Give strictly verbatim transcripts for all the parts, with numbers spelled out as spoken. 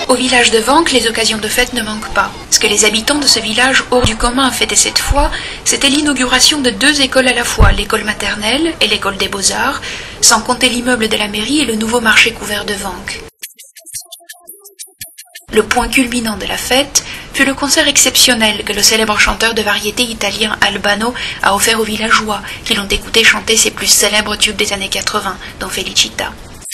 Au village de Vanq, les occasions de fête ne manquent pas. Ce que les habitants de ce village hors du commun fêtaient cette fois, c'était l'inauguration de deux écoles à la fois, l'école maternelle et l'école des beaux-arts, sans compter l'immeuble de la mairie et le nouveau marché couvert de Vanq. Le point culminant de la fête fut le concert exceptionnel que le célèbre chanteur de variété italien Bano a offert aux villageois, qui l'ont écouté chanter ses plus célèbres tubes des années quatre-vingts, dont Felicita.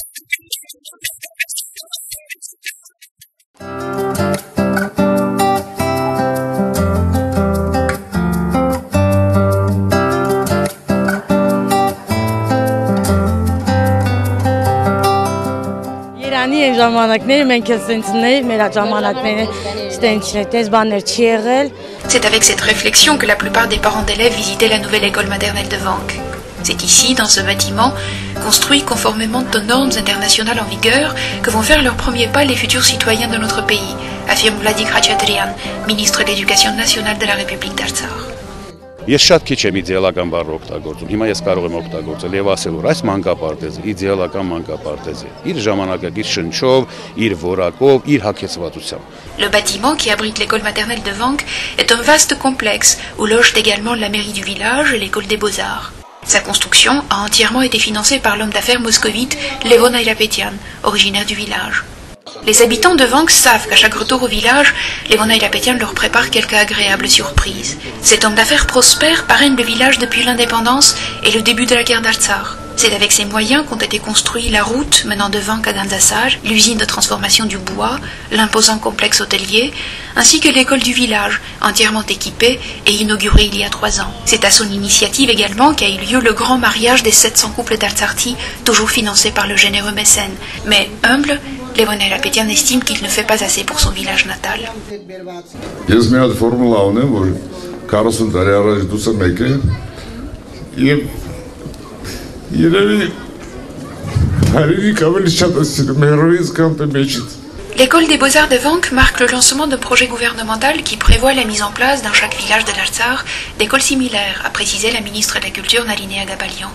C'est avec cette réflexion que la plupart des parents d'élèves visitaient la nouvelle école maternelle de Vanq. C'est ici, dans ce bâtiment, construit conformément aux normes internationales en vigueur, que vont faire leurs premiers pas les futurs citoyens de notre pays, affirme Vladimir Khachaturian, ministre de l'Éducation nationale de la République d'Artsakh. Ես շատ քիչ եմ իդեալական բառ օգտագործում։ Հիմա ես կարող եմ օգտագործել եւ ասել, որ այս մանկապարտեզը իդեալական մանկապարտեզ է։ Իր ժամանակակից շնչով, իր որակով, իր հագեցվածությամբ։ Le bâtiment qui abrite l'école maternelle de Vanq est un vaste complexe où logent également la mairie du village et l'école des beaux-arts. Sa construction a entièrement été financée par l'homme d'affaires moscovite Levon Aylapetian, originaire du village. Les habitants de Vanq savent qu'à chaque retour au village, Levon Aylapetian leur prépare quelques agréables surprises. Cet homme d'affaires prospère parraine le village depuis l'indépendance et le début de la guerre d'Artsakh. C'est avec ces moyens qu'ont été construits la route menant de Vanq à Gandzasaj, l'usine de transformation du bois, l'imposant complexe hôtelier, ainsi que l'école du village, entièrement équipée et inaugurée il y a trois ans. C'est à son initiative également qu'a eu lieu le grand mariage des sept cents couples d'Artsakh, toujours financé par le généreux mécène. Mais humble, Levon Aylapetian estime qu'il ne fait pas assez pour son village natal. L'école des beaux-arts de Vanq marque le lancement d'un projet gouvernemental qui prévoit la mise en place dans chaque village de l'Artsakh d'écoles similaires, a précisé la ministre de la Culture Nalinea Gabalian.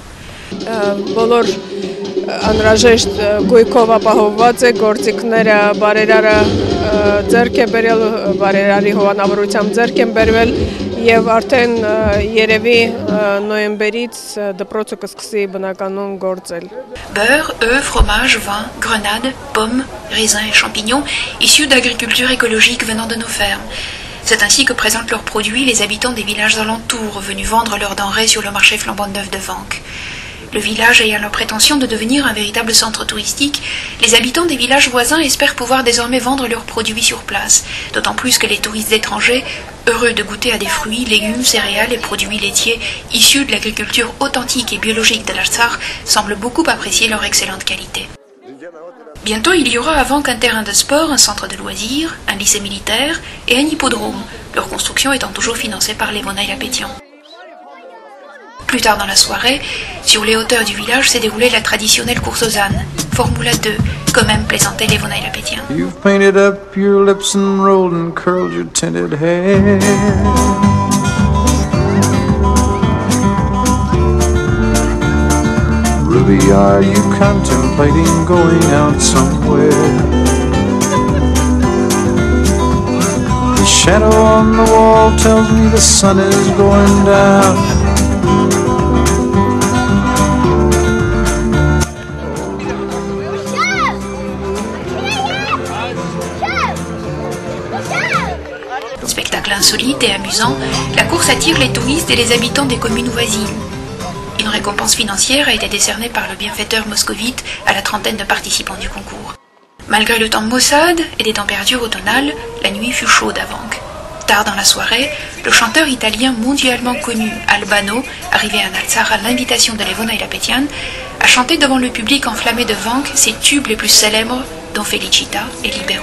Անհրաժեշտ գույքով ապահովված է, գործիքները բարերարը ձեռք է բերել, բարերարի հովանավորությամբ ձեռք են բերվել եւ արդեն երևի նոյեմբերից դպրոցը կսկսի բնականon գործել. Beurre, œufs, fromage, vin, grenades, pommes, raisins et champignons issus d'agriculture écologique venant de nos fermes. C'est ainsi que présentent leurs produits les habitants des villages alentours venus vendre leurs denrées sur le marché flambant neuf de Vanq. Le village ayant la prétention de devenir un véritable centre touristique, les habitants des villages voisins espèrent pouvoir désormais vendre leurs produits sur place, d'autant plus que les touristes étrangers, heureux de goûter à des fruits, légumes, céréales et produits laitiers issus de l'agriculture authentique et biologique de l'Artsakh, semblent beaucoup apprécier leur excellente qualité. Bientôt, il y aura à Vanq un terrain de sport, un centre de loisirs, un lycée militaire et un hippodrome, leur construction étant toujours financée par Levon Aylapetian. Plus tard dans la soirée, sur les hauteurs du village s'est déroulée la traditionnelle course aux ânes, Formula deux, comme même plaisantait Levon Aylapetian. You've painted up your lips and rolled and curled your tinted hair. Ruby, are you contemplating going out somewhere? The shadow on the wall tells me the sun is going down. Spectacle insolite et amusant, la course attire les touristes et les habitants des communes voisines. Une récompense financière a été décernée par le bienfaiteur moscovite à la trentaine de participants du concours. Malgré le temps maussade et des températures automnales, la nuit fut chaude à Vanq. Tard dans la soirée, le chanteur italien mondialement connu Bano, arrivé à Artsakh à l'invitation de Levon Aylapetian, a chanté devant le public enflammé de Vanq ses tubes les plus célèbres, dont Felicita et Libero.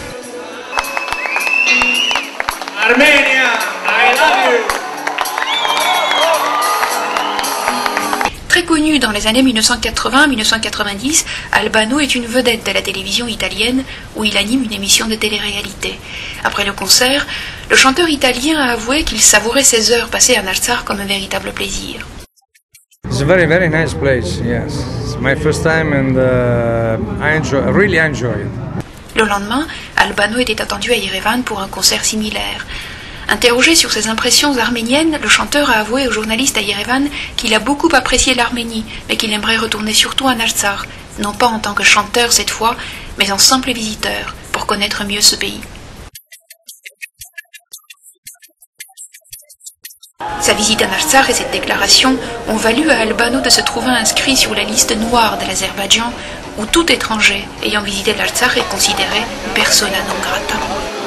Armenia, I love you. Très connu dans les années mille neuf cent quatre-vingts à mille neuf cent quatre-vingt-dix, Bano est une vedette de la télévision italienne où il anime une émission de télé-réalité. Après le concert, le chanteur italien a avoué qu'il savourait ses heures passées en Artsakh comme un véritable plaisir. It's a very, very nice place, yes. It's my first time and uh, I enjoy, really enjoy it. Le lendemain, Bano était attendu à Yerevan pour un concert similaire. Interrogé sur ses impressions arméniennes, le chanteur a avoué aux journalistes à Yerevan qu'il a beaucoup apprécié l'Arménie, mais qu'il aimerait retourner surtout en Artsakh, non pas en tant que chanteur cette fois, mais en simple visiteur, pour connaître mieux ce pays. Sa visite en Artsakh et cette déclaration ont valu à Bano de se trouver inscrit sur la liste noire de l'Azerbaïdjan, où tout étranger ayant visité l'Artsakh est considéré persona non grata.